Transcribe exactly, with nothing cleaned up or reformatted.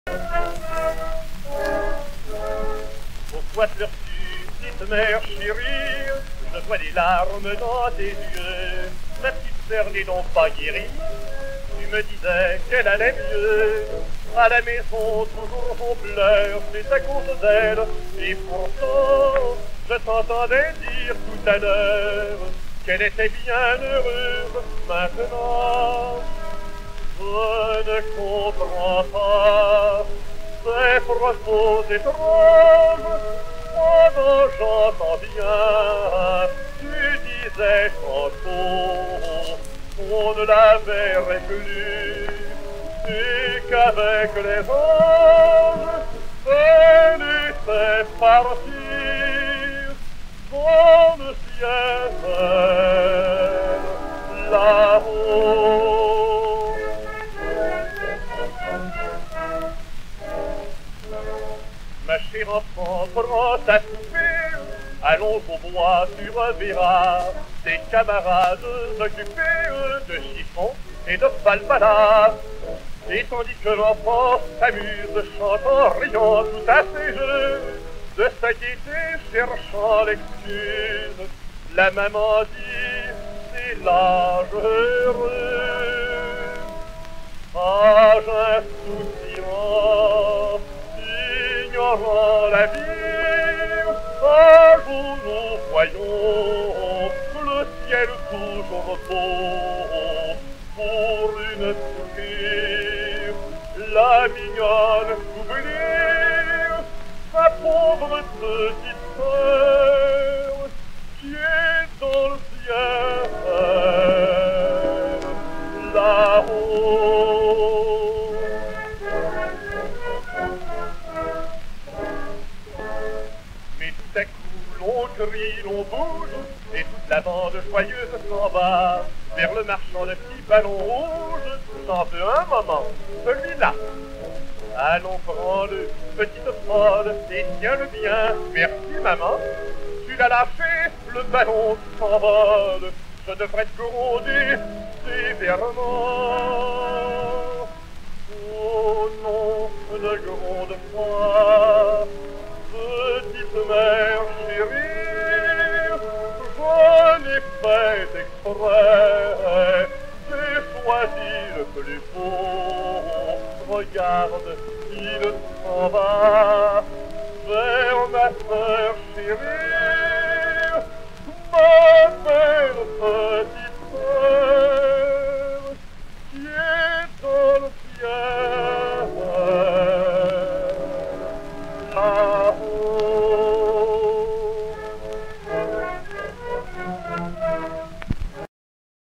Pourquoi pleures-tu, petite mère chérie? Je vois des larmes dans tes yeux. Ma petite sœur n'est donc pas guérie. Tu me disais qu'elle allait mieux. À la maison, toujours on pleure, c'est à cause d'elle. Et pourtant, je t'entendais dire tout à l'heure qu'elle était bien heureuse maintenant. Je ne comprends pas ces propos étranges. Pendant j'entends bien, tu disais tantôt qu'on ne la verrait plus et qu'avec les anges, elle était partie dans le ciel là-haut. Ma chère enfant, prends ta poupée, allons au bois, tu reverras tes camarades occupés de chiffon et de falbala. Et tandis que l'enfant s'amuse, chantant, riant tout à ses jeux, de s'inquiéter, cherchant l'excuse, la maman dit, c'est l'âge heureux. Âge insouciant, ignorant la vie, un jour nous voyons le ciel toujours beau pour une soupir, la mignonne souvenir, sa pauvre petite sœur qui est dans le ciel là-haut. Mais tout à coup l'on crie, l'on bouge, et toute la bande joyeuse s'en va vers le marchand de petits ballons rouges. J'en veux un moment, celui-là. Allons, prends-le, petite folle, et tiens-le bien. Merci, maman. Tu l'as lâché, le ballon s'envole. Je devrais te gronder sévèrement. Oh non, ne gronde pas, petite mère chérie, je l'ai fait exprès, j'ai choisi le plus beau. Regarde, il s'en va vers ma sœur chérie, ma belle petite sœur, qui est dans le ciel. 啊。哦。